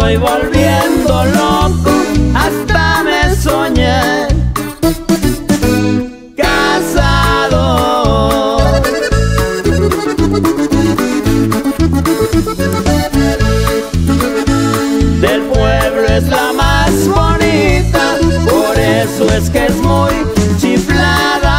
estoy volviendo loco, hasta me soñé casado. Del pueblo es la más bonita, por eso es que es muy chiflada.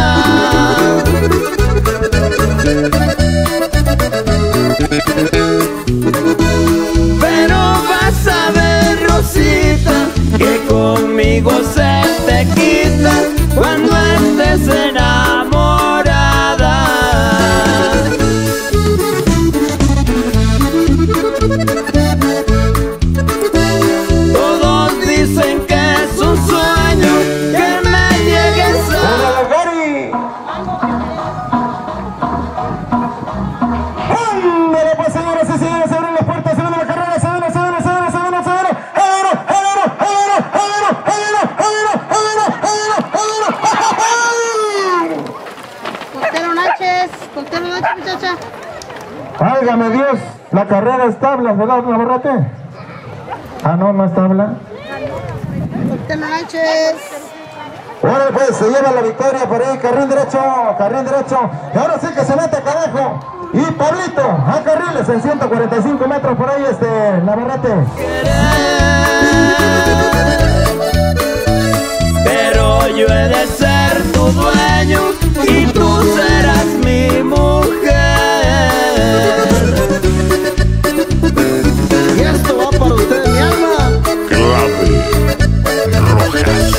Pero vas a ver, Rosita, que conmigo se te quita cuando estés enamorada. Todos dicen que es un sueño que me llegues a... ¡Ándale pues, señoras y señores! Se abren las puertas, se viene la carrera, se viene, se viene, se viene, se viene, se viene. Portero Náchez, muchacha. Válgame Dios, la carrera es tabla, ¿verdad, Navarrete? Ah, no, no es tabla. Portero Náchez. Bueno, pues se lleva la victoria por ahí, carril derecho, carril derecho. Y ahora sí que se mete Cadejo. Y Pablito, a carriles en 145 metros por ahí, Navarrete. Pero yo he de ser tu dueño y tú serás mi mujer. Y esto va para usted, mi alma. Clave Rojas.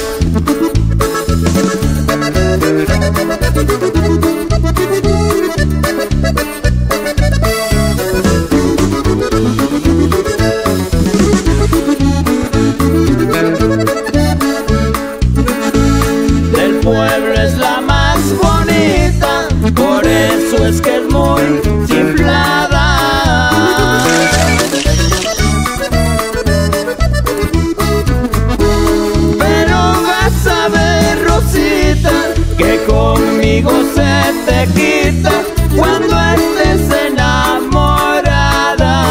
Del pueblo es la más bonita, por eso es que es muy chiflada. Pero vas a ver, Rosita, que conmigo se te quita cuando estés enamorada.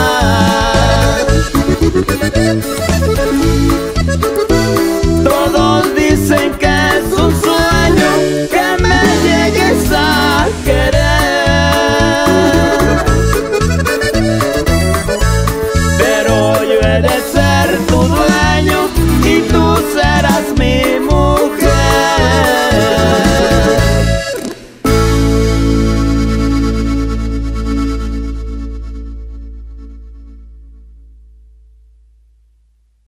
Todos dicen que es un sueño que me llegues a querer, pero yo he de ser